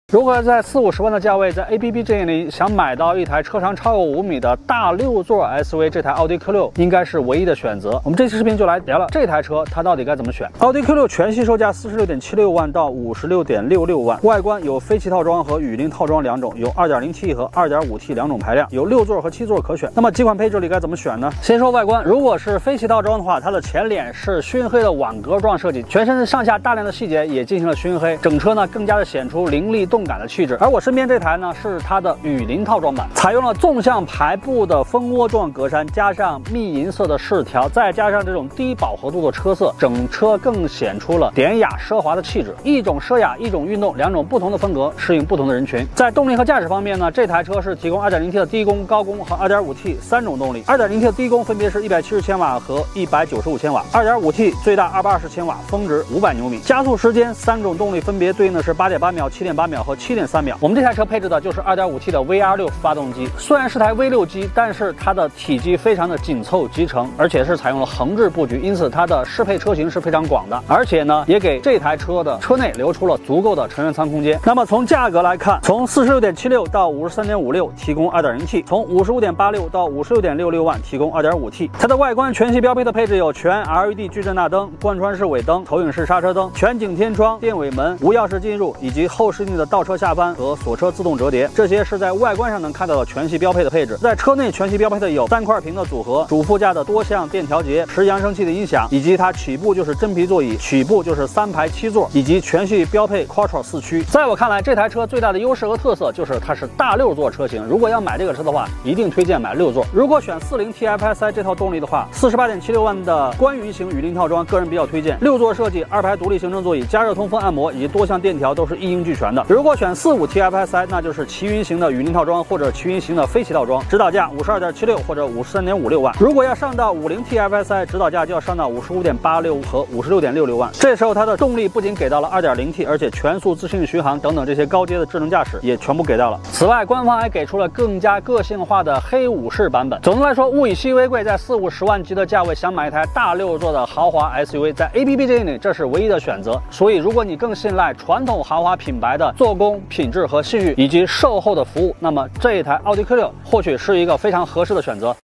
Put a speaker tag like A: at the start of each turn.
A: 如果在40-50万的价位，在 APP 阵营里想买到一台车长超过5米的大6座 SUV， 这台奥迪 Q6 应该是唯一的选择。我们这期视频就来聊聊这台车它到底该怎么选。奥迪 Q6 全系售价46.76万到56.66万，外观有飞气套装和雨林套装两种，有 2.0T 和 2.5T 两种排量，有6座和7座可选。那么几款配置里该怎么选呢？先说外观，如果是飞气套装的话，它的前脸是熏黑的网格状设计，全身上下大量的细节也进行了熏黑，整车呢更加的显出凌厉动感的气质。而我身边这台呢是它的雨林套装版，采用了纵向排布的蜂窝状格栅，加上蜜银色的饰条，再加上这种低饱和度的车色，整车更显出了典雅奢华的气质。一种奢雅，一种运动，两种不同的风格，适应不同的人群。在动力和驾驶方面呢，这台车是提供 2.0T 的低功、高功和 2.5T 三种动力。2.0T 的低功分别是170千瓦和195千瓦 ，2.5T 最大220千瓦，峰值500牛米。加速时间三种动力分别对应的是 8.8秒、7.8秒和7.3秒。我们这台车配置的就是 2.5T 的 VR6 发动机，虽然是台 V6 机，但是它的体积非常的紧凑集成，而且是采用了横置布局，因此它的适配车型是非常广的，而且呢也给这台车的车内留出了足够的成员舱空间。那么从价格来看，从46.76到53.56提供 2.0T， 从55.86到56.66万提供 2.5T。它的外观全系标配的配置有全 LED 矩阵大灯、贯穿式尾灯、投影式刹车灯、全景天窗、电尾门、无钥匙进入以及后视镜的倒车下翻和锁车自动折叠，这些是在外观上能看到的全系标配的配置。在车内全系标配的有3块屏的组合、主副驾的多项电调节、10扬声器的音响，以及它起步就是真皮座椅，起步就是3排7座，以及全系标配 Quattro 4驱。在我看来，这台车最大的优势和特色就是它是大6座车型。如果要买这个车的话，一定推荐买6座。如果选40 TFSI 这套动力的话，48.76万的观云型雨林套装，个人比较推荐。6座设计，2排独立行车座椅，加热通风按摩以及多项电调都是一应俱全的。如果选45 TFSI， 那就是奇云型的雨林套装或者奇云型的飞骑套装，指导价52.76或者53.56万。如果要上到50 TFSI， 指导价就要上到55.86和56.66万。这时候它的动力不仅给到了 2.0T， 而且全速自适应巡航等等这些高阶的智能驾驶也全部给到了。此外，官方还给出了更加个性化的黑武士版本。总的来说，物以稀为贵，在40-50万级的价位想买一台大6座的豪华 SUV， 在 APP 阵营里这是唯一的选择。所以，如果你更信赖传统豪华品牌的做工、品质和信誉以及售后的服务，那么这一台奥迪 Q6 或许是一个非常合适的选择。